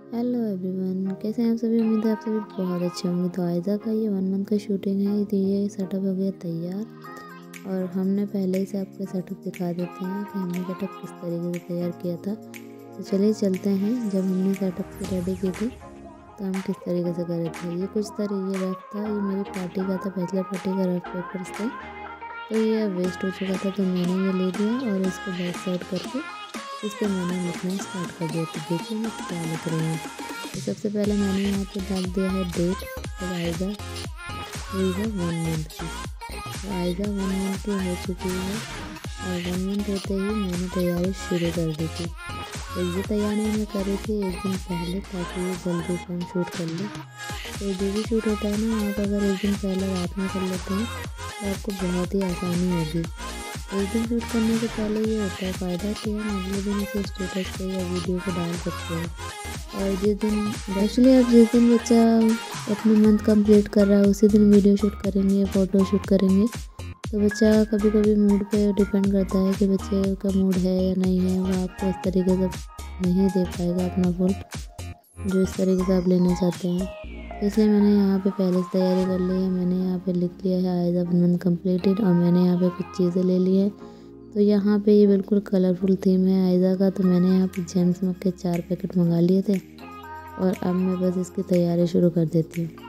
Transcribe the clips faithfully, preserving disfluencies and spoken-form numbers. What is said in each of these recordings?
Hello everyone, कैसे हैं आप सभी। उम्मीद है आप सभी बहुत अच्छे होंगे। तो आयज़ा का ये वन मंथ का शूटिंग है, तो ये सेटअप हो गया तैयार। और हमने पहले ही से आपको सेटअप दिखा देते हैं कि हमने सेटअप किस तरीके से तैयार किया था। तो चलिए चलते हैं, जब हमने सेटअप की रेडी की थी तो हम किस तरीके से करे थे। ये कुछ तरह ये रफ था, ये मेरी पार्टी का था, बैचलर पार्टी का रफ पेपर्स थे। तो ये वेस्ट हो चुका था, तो मैंने ये ले लिया और इसको बैक साइड करके इस पर मैंने लिखना स्टार्ट कर दिया। तो देखिए मैं क्या लिख रही हूँ। तो सबसे पहले मैंने यहाँ पे डाल दिया है डेट, जब आयज़ा हुई है वन मंथ की। तो आयज़ा वन मंथ की हो चुकी है और वन मंथ होते ही मैंने तैयारी शुरू कर दी थी। तो ये तैयारी मैं करी थी एक दिन पहले, ताकि ये जल्दी से हम शूट कर लें। तो जो भी शूट होता है ना, आप अगर एक दिन पहले रात में कर लेते हैं तो आपको बहुत ही आसानी होगी। एक दिन शूट करने से पहले ये होता है फ़ायदा कि हम अगले दिन इसे स्टेटस पे या वीडियो को डाल सकते हैं। और जिस दिन एक्चुअली आप जिस दिन बच्चा अपने मंथ कंप्लीट कर रहा है उसी दिन वीडियो शूट करेंगे, फ़ोटो शूट करेंगे। तो बच्चा कभी कभी मूड पे डिपेंड करता है कि बच्चे का मूड है या नहीं है, वो आपको इस तरीके से नहीं दे पाएगा अपना फुल जो इस तरीके से आप लेना चाहते हैं। इसलिए मैंने यहाँ पे पहले से तैयारी कर ली है। मैंने यहाँ पे लिख लिया है आयज़ा वन मंथ कम्प्लीटेड, और मैंने यहाँ पे कुछ चीज़ें ले ली है। तो यहाँ पे ये बिल्कुल कलरफुल थीम है आयज़ा का। तो मैंने यहाँ पे जेम्स मग के चार पैकेट मंगा लिए थे और अब मैं बस इसकी तैयारी शुरू कर देती हूँ।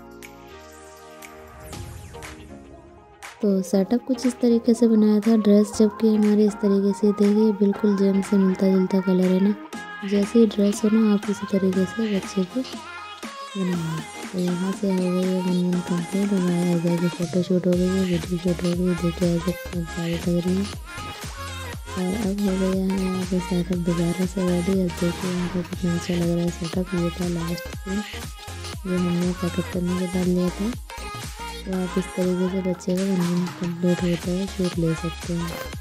तो सेटअप कुछ इस तरीके से बनाया था। ड्रेस जबकि हमारी इस तरीके से देखिए बिल्कुल जेम्स से मिलता जुलता कलर है ना। जैसी ड्रेस हो ना आप इसी तरीके से बच्चे को बनाना। तो यहाँ से हो गई है वन मंथ कम्प्लीट। और आयज़ा की फ़ोटो शूट हो गई है, वीडियो शूट हो गई है। देखिए आयज़ा कितनी प्यारी लग रही है। और अब हो गया है यहाँ पे सेटअप दोबारा से रेडी। अब देखिए यहाँ पे कितना अच्छा लग रहा है सेटअप। ये था लास्ट सीन जो हमने पैकेट करने के बाद लिया था। तो आप इस तरीके से बच्चे का वन मंथ कम्प्लीट होता है शूट ले सकते हैं।